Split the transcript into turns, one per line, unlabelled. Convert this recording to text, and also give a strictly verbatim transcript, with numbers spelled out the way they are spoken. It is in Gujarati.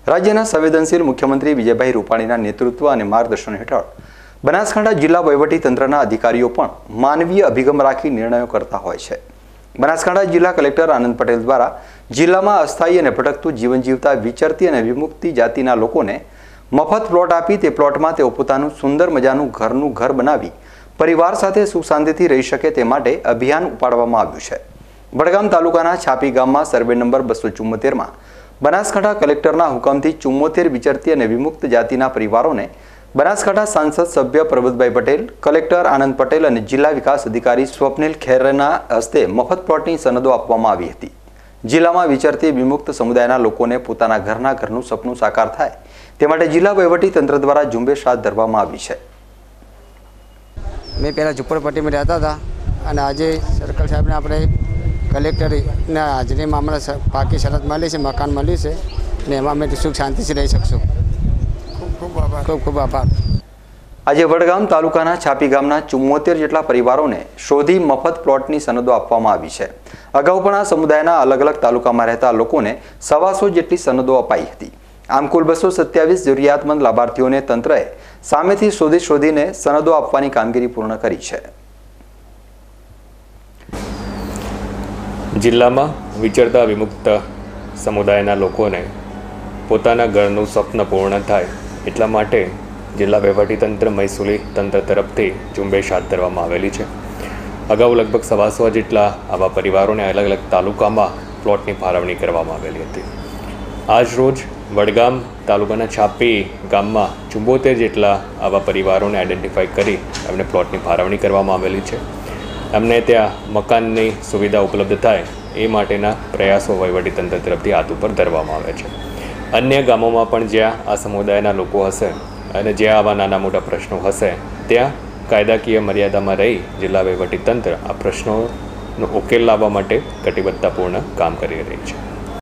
રાજ્યના સંવેદનશીલ મુખ્યમંત્રી વિજયભાઈ રૂપાણીના નેતૃત્વ અને માર્ગદર્શન હેઠળ બનાસકાંઠા જિલ્લા વહીવટીતંત્રના અધિકારીઓ પણ માનવીય અભિગમ રાખી નિર્ણયો કરતા હોય છે। બનાસકાંઠા જિલ્લા કલેક્ટર આનંદ પટેલ દ્વારા જિલ્લામાં અસ્થાયી અને ભટકતું જીવન જીવતા વિચરતી અને વિમુક્તિ જાતિના લોકોને મફત પ્લોટ આપી તે પ્લોટમાં તેઓ પોતાનું સુંદર મજાનું ઘરનું ઘર બનાવી પરિવાર સાથે સુખ શાંતિથી રહી શકે તે માટે અભિયાન ઉપાડવામાં આવ્યું છે। વડગામ તાલુકાના છાપી ગામમાં સર્વે નંબર બસો ચુમ્મોતેરમાં બનાસકાંઠા કલેક્ટરના હુકમથી ચુમ્મોતેર વિચરતી અને વિમુક્ત જાતિના પરિવારોને બનાસકાંઠા સાંસદ સભ્ય પ્રબોધભાઈ પટેલ, કલેક્ટર આનંદ પટેલ અને જિલ્લા વિકાસ અધિકારી સ્વપ્નિલ ખેરના હસ્તે મફત પ્લોટની સનદો આપવામાં આવી હતી। જિલ્લામાં વિચરતી વિમુક્ત સમુદાયના લોકોને પોતાના ઘરના ઘરનું સપનું સાકાર થાય તે માટે જિલ્લા વહીવટીતંત્ર દ્વારા ઝુંબેશ હાથ ધરવામાં આવી છે।
મેં પહેલાં ઝુંપડપટ્ટીમાં રહેતા હતા અને આજે સર્કલ સાહેબને આપણે કલેક્ટરના હાજરીમાં અમને પાકી શરત મળી છે, મકાન મળ્યું છે અને એમાં અમે સુખ શાંતિથી રહી શકશું। ખૂબ ખૂબ આભાર ખૂબ ખૂબ આભાર।
આજે વડગામ તાલુકાના છાપી ગામના ચુમ્મોતેર જેટલા પરિવારોને શોધી મફત પ્લોટની સનદો આપવામાં આવી છે। અગાઉ પણ આ સમુદાયના અલગ અલગ તાલુકામાં રહેતા લોકોને સવાસો જેટલી સનદો અપાઈ હતી। આમ કુલ બસો સત્યાવીસ જરૂરિયાતમંદ લાભાર્થીઓને તંત્રએ સામેથી શોધી શોધીને સનદો આપવાની કામગીરી પૂર્ણ કરી છે।
જિલ્લામાં વિચરતા વિમુક્ત સમુદાયના લોકોને પોતાના ઘરનું સ્વપ્ન પૂર્ણ થાય એટલા માટે જિલ્લા વહીવટીતંત્ર મહેસૂલી તંત્ર તરફથી ઝુંબેશ હાથ ધરવામાં આવેલી છે। અગાઉ લગભગ સવાસો જેટલા આવા પરિવારોને અલગ અલગ તાલુકામાં પ્લોટની ફાળવણી કરવામાં આવેલી હતી। આજ રોજ વડગામ તાલુકાના છાપી ગામમાં ચુંબોતેર જેટલા આવા પરિવારોને આઈડેન્ટિફાઈ કરી એમને પ્લોટની ફાળવણી કરવામાં આવેલી છે। એમને ત્યાં મકાનની સુવિધા ઉપલબ્ધ થાય એ માટેના પ્રયાસો વહીવટીતંત્ર તરફથી હાથ ઉપર ધરવામાં આવે છે। અન્ય ગામોમાં પણ જ્યાં આ સમુદાયના લોકો હશે અને જ્યાં આવા નાના મોટા પ્રશ્નો હશે ત્યાં કાયદાકીય મર્યાદામાં રહી જિલ્લા વહીવટીતંત્ર આ પ્રશ્નોનો ઉકેલ લાવવા માટે કટિબદ્ધતાપૂર્ણ કામ કરી રહી છે।